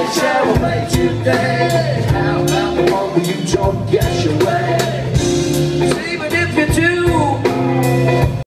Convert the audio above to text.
shall we play today? How about the one where you don't get your way?